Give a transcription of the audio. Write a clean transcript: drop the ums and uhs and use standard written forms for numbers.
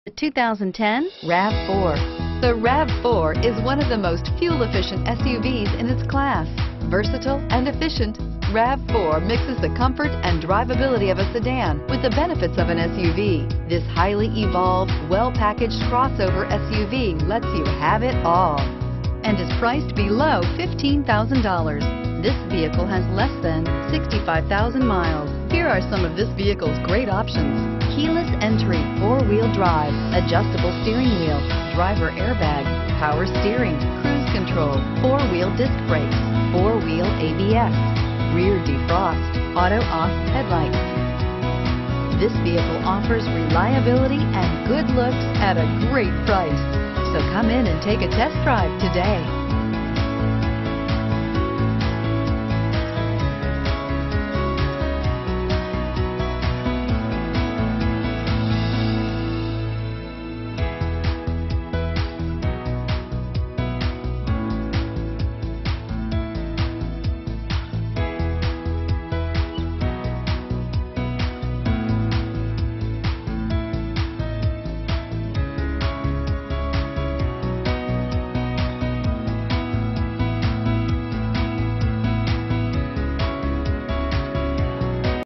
The 2010 RAV4. The RAV4 is one of the most fuel-efficient SUVs in its class. Versatile and efficient, RAV4 mixes the comfort and drivability of a sedan with the benefits of an SUV. This highly evolved, well-packaged crossover SUV lets you have it all and is priced below $15,000. This vehicle has less than 65,000 miles. Here are some of this vehicle's great options: keyless entry, 4-wheel drive, adjustable steering wheel, driver airbag, power steering, cruise control, 4-wheel disc brakes, 4-wheel ABS, rear defrost, auto-off headlights. This vehicle offers reliability and good looks at a great price. So come in and take a test drive today.